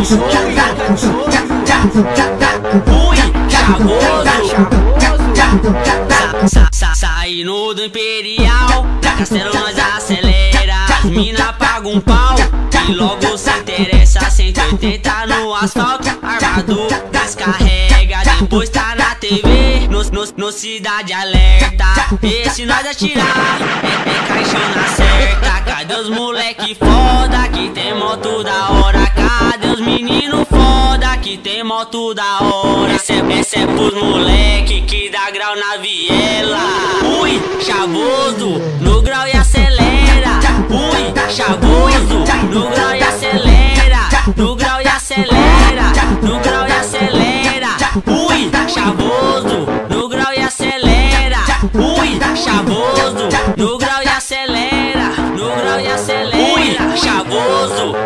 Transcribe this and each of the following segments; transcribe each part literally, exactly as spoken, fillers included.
Ui, chavoso. Sa, sa, saindo do Imperial, pra Castelo nós acelera. As mina paga um pau e logo se interessa. Cento e oitenta no asfalto, armado, descarrega. Depois tá na T V, no, no, no Cidade Alerta. E se nós atirar, é, é caixona certa. Cadê os moleque foda que tem moto da hora? Cadê os menino foda que tem moto da hora? Esse é, esse é pros moleque que dá grau na viela. Ui, chavoso, no grau e acelera. Ui, chavoso, no grau e acelera. No grau e acelera. No grau e acelera. Ui, chavoso, no grau e acelera. Ui, chavoso, no grau e acelera. No grau e acelera. Ui, chavoso.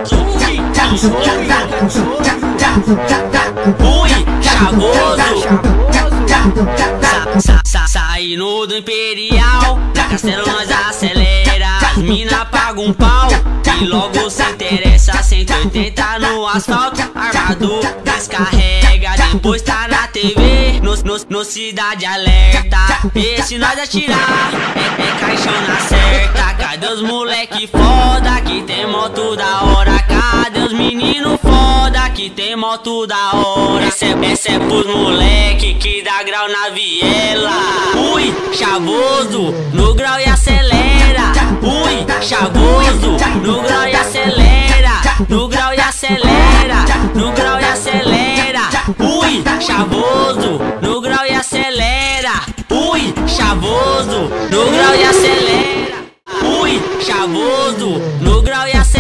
Ui, chavoso. Sa, sa, saindo do Imperial, pra Castelo nós acelera. As mina paga um pau e logo se interessa. Cento e oitenta no asfalto, armado, descarrega. Depois tá na T V, no, no, no Cidade Alerta. E se nós atirar, é, é caixona certa. Cadê os moleque foda que tem moto da hora? Cadê os menino foda que tem moto da hora? Esse é, esse é pros moleque que dá grau na viela. Ui, chavoso, no grau e acelera. Ui, chavoso, no grau e acelera. No grau e acelera. No grau e acelera. Ui, chavoso, no grau e acelera. Ui, chavoso, no grau e acelera. Ui, chavoso, no grau e acelera.